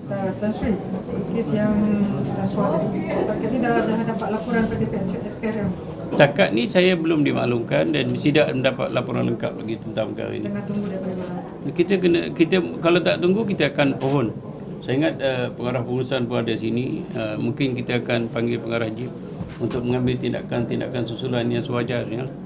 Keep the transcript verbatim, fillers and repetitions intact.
Uh, Tan Sri, kes yang rasuah setakat ni dah, dah dapat laporan pada pihak S P R M. Setakat ni saya belum dimaklumkan dan tidak mendapat laporan lengkap lagi tentang perkara ini. Tengah tunggu daripada mana? Kita kena, kita kalau tak tunggu kita akan pohon. Saya ingat uh, pengarah pengurusan pun ada sini. Uh, mungkin kita akan panggil pengarah jeep untuk mengambil tindakan-tindakan susulan yang sewajarnya.